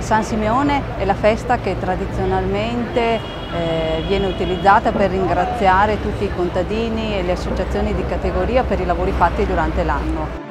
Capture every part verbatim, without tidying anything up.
San Simeone è la festa che tradizionalmente eh, viene utilizzata per ringraziare tutti i contadini e le associazioni di categoria per i lavori fatti durante l'anno.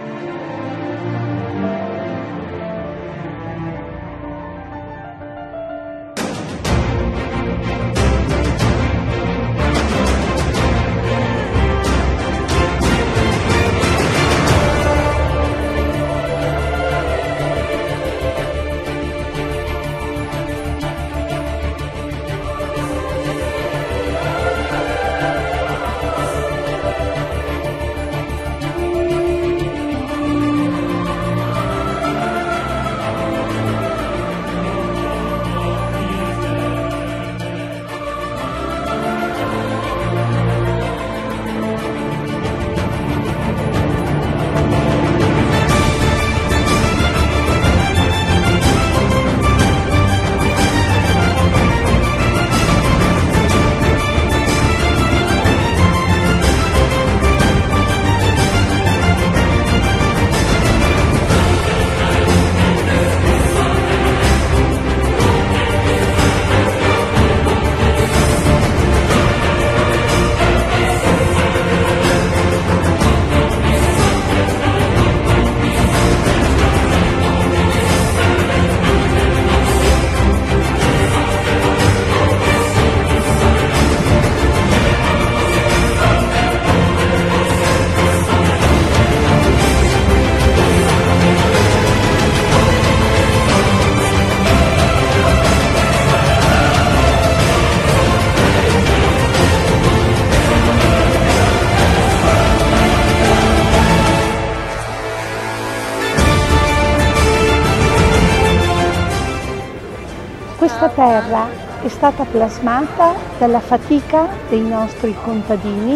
Questa terra è stata plasmata dalla fatica dei nostri contadini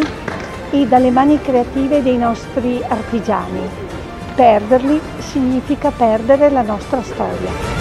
e dalle mani creative dei nostri artigiani. Perderli significa perdere la nostra storia.